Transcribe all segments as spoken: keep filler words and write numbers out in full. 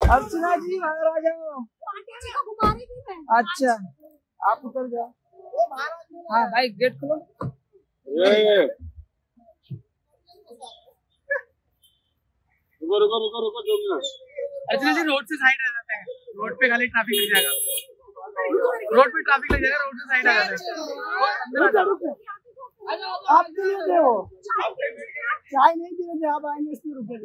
अर्चना जी बाहर आ जाओ। अच्छा आप उतर जाओ। हाँ भाई गेट खोलो। रुको रुको रुको रुको दो मिनट। अर्चना जी रोड से साइड आ जाते हैं, रोड पे खाली ट्रैफिक लग जाएगा, रोड पे ट्रैफिक लग जाएगा, रोड से साइड आ जाते हैं। आप क्यों लेते हो? चाय नहीं पी रहे थे आप, आएंगे इसलिए रुके थे।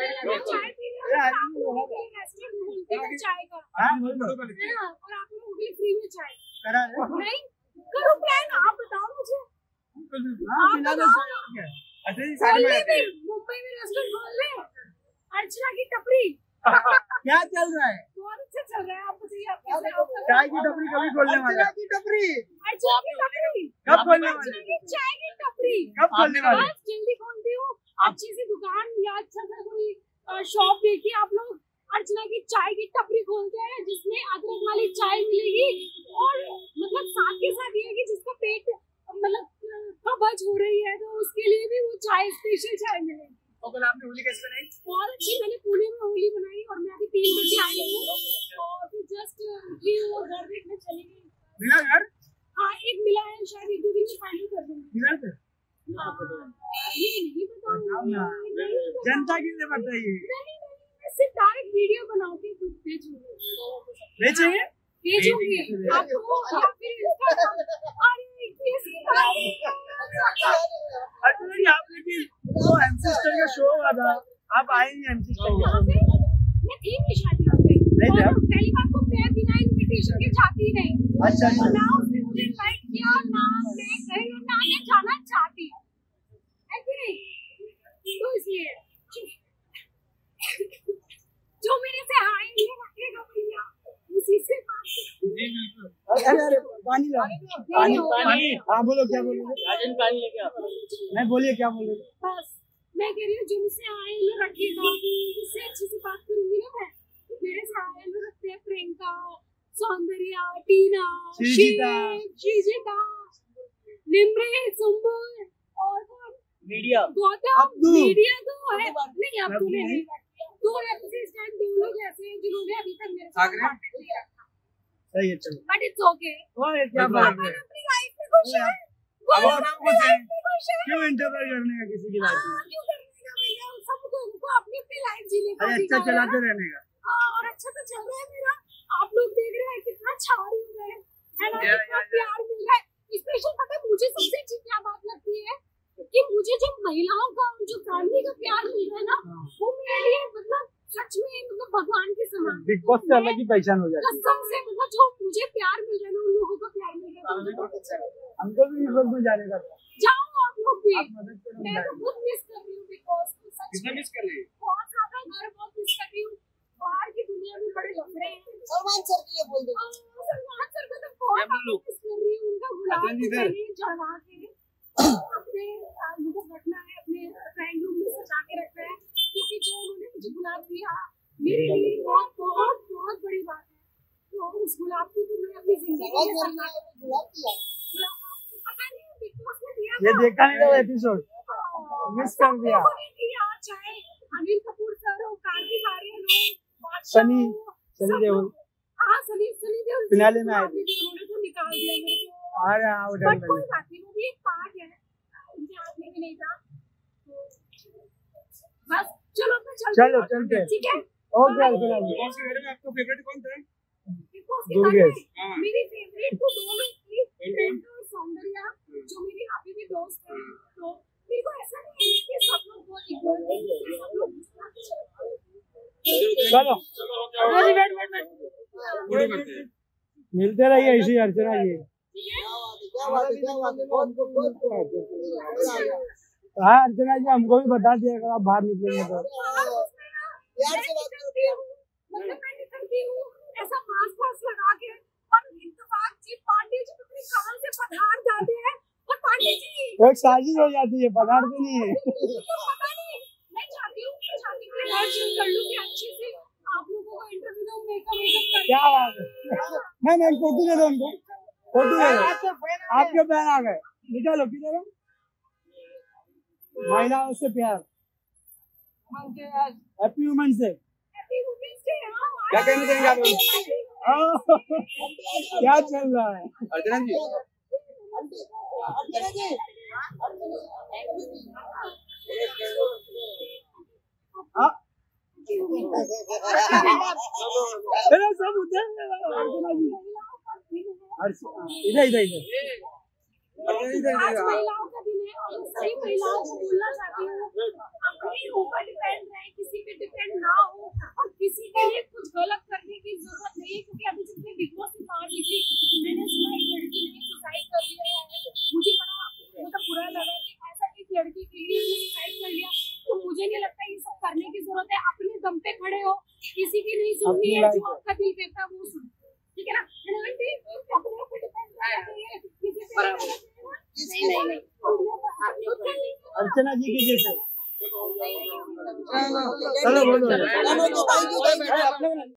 चाय का और आप लोग फ्री में चाय करा नहीं करो प्लान, आप बताओ मुझे। हाँ पिला दो चाय और क्या। अच्छा जी साइड में मुंबई में रेस्टोरेंट खोल ले, अर्चना की टपरी। क्या चल रहा है? बहुत अच्छा चल रहा है, आप बताइए आप कैसे? चाय की टपरी कभी खोलने वाले? अर्चना की टपरी, अर्चना की टपरी कब खोलने वाले? चाय की टपरी कब खोलने वाले? बस जल्दी खोलती हूँ। अच्छी सी दुकान या अच्छा सा कोई शॉप देखिए आप लोग, अर्चना की चाय की टपरी खोलते हैं जिसमें अदरक वाली चाय मिलेगी और मतलब साथ के साथ ये है कि जिसका पेट मतलब कब्ज हो रही है तो उसके लिए भी वो चाय स्पेशल चाय मिलेगी। और कल आपने होली कैसे बनाई? बहुत अच्छी, मैंने पुणे में होली बनाई और मैं अभी तीन बजे आई हूँ और फिर जस्ट उठी हूँ और घर देखने चली गई। मिला घर? हाँ एक मिला है, शायद एक दो दिन में फाइनल कर दूंगी। मिला थे? ये नहीं बताऊँ, जनता के लिए बताइए। सिर्फ डायरेक्ट वीडियो बना के बेचूंगी। बेचेंगे? बेचूंगी आपको या फिर इंस्टाग्राम। अरे कैसी बात है। अर्चना जी आप लेकिन वो एमसी स्टाइल का शो हुआ था, आप आए नहीं एमसी स्टाइल का? मैं थी नहीं शादी पे, नहीं थे। पहली बात तो मैं बिना इनविटेशन के जाती नहीं। अच्छा अच्छा। ना उसने मुझे इनवाइट किया, ना मैं कहीं ना मैं जाना चाहती है कि नहीं, तो इसलिए जो मेरे से हाई नहीं रखेगा भैया उसी से बात। जी बिल्कुल। अरे अरे पानी ला, पानी पानी। हाँ बोलो क्या बोलोगे? राजन पानी लेके आओ। नहीं बोलिए क्या बोलोगे? बस मैं कह रही हूँ जिनसे आए लोग रखिएगा, उससे अच्छे से बात करूंगी ना मैं। मेरे से आए लोग रखते हैं प्रियंका, सौंदर्या, टीना, श्रीजिता, श्रीजिता, निम्रे, सुंबुल और मीडिया, गौतम। मीडिया तो है नहीं, अब तूने नहीं दो एपिसोड दो लोग ऐसे हैं जिन्होंने अभी तक मेरे साथ कांटेक्ट किया था। सही है चलो। But it's okay. ओए क्या बात है? अपनी लाइफ में खुश है, अब आप खुश हैं? क्यों इंटरफेयर करने का किसी की लाइफ में? क्यों करने का भैया, सबको उनको अपनी अपनी लाइफ जीने का अरे अच्छा चलाते रहने का। और अच्छा तो चल रहा है मेरा, आप लोग देख रहे हैं कितना छा रही हूँ मैं, है ना, कितना प्यार मिल रहा है। स्पेशल पता है मुझे सबसे अच्छी क्या बात लगती है कि मुझे जो महिलाओं का जो फैमिली का प्यार मिल रहा है ना, वो मेरे लिए मतलब सच में मतलब भगवान के समान। बिग बॉस से अलग ही पहचान हो जाती है। कसम से मतलब जो मुझे प्यार मिल रहा है ना, उन लोगों का प्यार मिल रहा है। हमको भी बिग बॉस में जाने का था। जाओ आप लोग भी। आप मदद करो। मैं तो बहुत मिस कर रही हूँ बिग बॉस को, सच कितना में मिस कर रही है? बहुत ज्यादा, घर बहुत मिस कर रही हूँ। बाहर की दुनिया में बड़े लफड़े हैं। सलमान सर के लिए बोल दो। सलमान सर को तो बहुत मिस कर रही हूँ, उनका गुलाब चढ़ा के अपने मुझे रखना है, अपने फ्रेंड रूम में सजा के रखना है, क्योंकि जो उन्होंने मुझे गुलाब दिया मेरे लिए बहुत बहुत बहुत बड़ी बात है। तो उस गुलाब को तो मैं अपनी जिंदगी में गुलाब दिया, पता नहीं बिग बॉस ने दिया, ये देखा नहीं था एपिसोड, मिस कर दिया। चाहे अनिल कपूर सर हो, कार्तिक आर्यन हो, सनी सनी देओल, हाँ सनी सनी देओल फिनाले में आए थे, उन्होंने तो निकाल दिया मेरे को। आ रहा है बट कोई बात नहीं, वो भी एक पार्ट है, उनके हाथ में भी नहीं था। बस चलो मैं चलते चलो चलते हैं, ठीक है। ओके अर्चना जी। कौन से घर में आपका फेवरेट कौन था? दुर्गेश। मेरी फेवरेट तो दो लोग थी, प्रियंका और सौंदर्या, जो मेरी अभी भी दोस्त है। तो मेरे को ऐसा नहीं है कि सब लोग बहुत इक्वल हैं, सब लोग चलो मिलते रहिए इसी अर्चना जी। हाँ अर्चना जी हमको भी बता दिया अगर आप बाहर निकलेंगे तो। प्यार से बात करती हूँ, मतलब मैं निकलती हूँ ऐसा मास्क वास्क लगा के, और इंतजार जी पांडे जी अपने कार से पधार जाते हैं और पांडे जी एक साजिश हो जाती है, पधारते नहीं है। पता नहीं, मैं चाहती हूँ शादी के लिए चेंज कर लूँ कि अच्छे से आप लोगों को इंटरव्यू दूँ, मेकअप मेकअप कर। क्या बात है, नहीं नहीं फोटो दे दो उनको, फोटो दे दो। आपके बहन आ गए, निकालो किधर महिलाओं से प्यार, happy women's day. Happy women's day. हाँ क्या कहना चाहेंगे आप? क्या चल रहा है? अर्चना जी अर्चना जी हाँ अरे सब उधर अर्चना जी इधर इधर इधर आज महिलाओं का दिन है और मैं सही महिलाओं को बोलना चाहती हूँ, अपने ऊपर डिपेंड रहे, किसी पे डिपेंड ना हो और किसी के लिए कुछ गलत करने की जरूरत नहीं है। क्योंकि अभी जब मैं बिग बॉस से बाहर निकली मैंने सुना एक लड़की ने सुसाइड कर लिया है। मुझे बड़ा मतलब बुरा लगा कि ऐसा एक लड़की के लिए सुसाइड कर लिया। तो मुझे नहीं लगता ये सब करने की जरूरत है। अपने दम पे खड़े हो, किसी की नहीं सुननी है, जो आपका दिल कहता है वो सुनो, ठीक है ना? अपने ऊपर डिपेंड चाहिए, किसी पे नहीं नहीं नहीं अर्चना जी के जैसे चलो बोलो।